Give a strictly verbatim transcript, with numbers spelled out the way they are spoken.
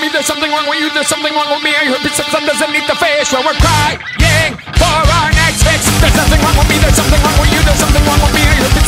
me, there's something wrong with you, there's something wrong with me. I heard bits of sun underneath the face where we're crying for our next fix. There's nothing wrong with me, there's something wrong with you, there's something wrong with me. I heard